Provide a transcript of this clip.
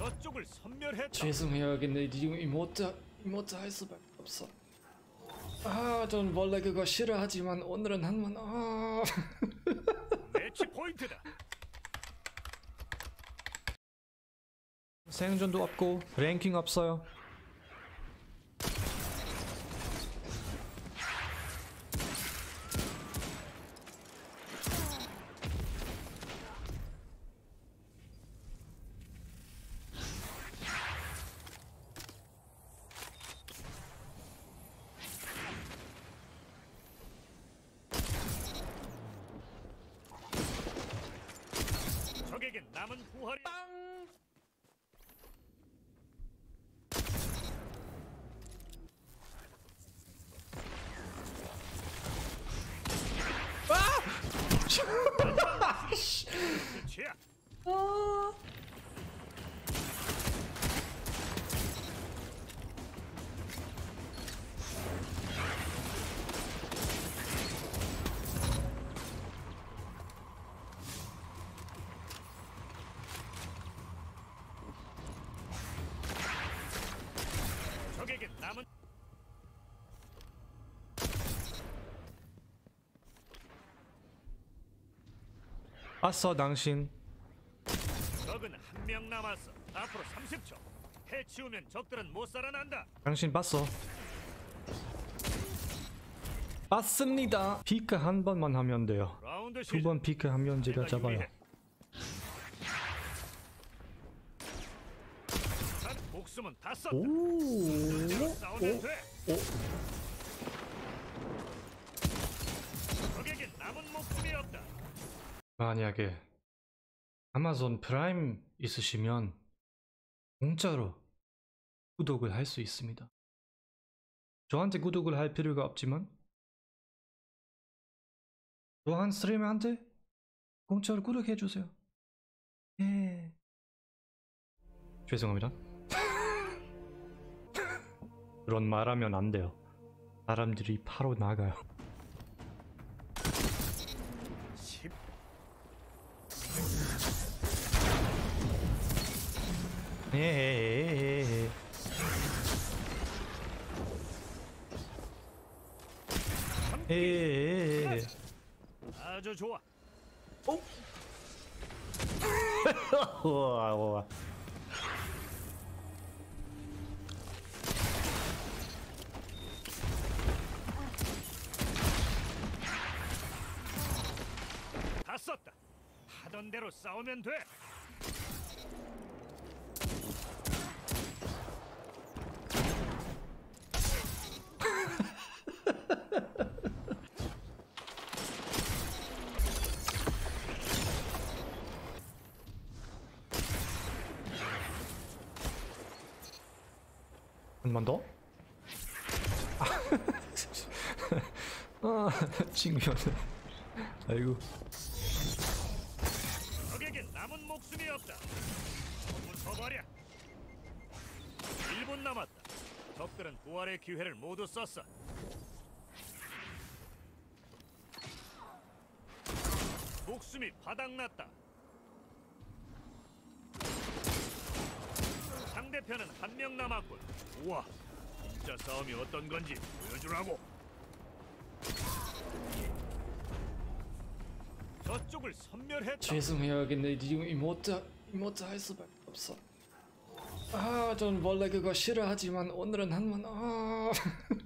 저쪽을 섬멸했다. 죄송해요. 근데 지금 이모트 할 수밖에 없어. 전 원래 그거 싫어하지만 오늘은 한번 매치 포인트다. 생존도 없고 랭킹 없어요. 적에게 남은 부활이 끝이야. 적에게 남은 봤어 당신. 적은 한 명 남았어. 앞으로 30초. 해치우면 적들은 못 살아난다. 당신 봤어. 봤습니다. 피크 한 번만 하면 돼요. 라운드 두 시작. 번 피크 하면 제가 내가 잡아요. 유리해. 목숨은 다 썼다. 오. 싸우면 돼. 오. 적에게 남은 목숨이 없다. 만약에 아마존 프라임 있으시면 공짜로 구독을 할 수 있습니다. 저한테 구독을 할 필요가 없지만 또한 스트리머한테 공짜로 구독해주세요. 예. 죄송합니다. 그런 말하면 안 돼요. 사람들이 바로 나가요. 10. 예. 예. 아주 좋아. 우와. 다 썼다. 하던 대로 싸우면 돼. 한 번 더? 징그러네. 아이고. 적에게 남은 목숨이 없다. 부숴버려. 1분 남았다. 적들은 부활의 기회를 모두 썼어. 목숨이 바닥났다. 상대편은 한 명 남았군. 우와, 진짜 싸움이 어떤 건지 보여주라고. 저쪽을 섬멸했다. 죄송해요. 근데 지금 이모트 할 수밖에 없어. 전 원래 그거 싫어하지만 오늘은 한번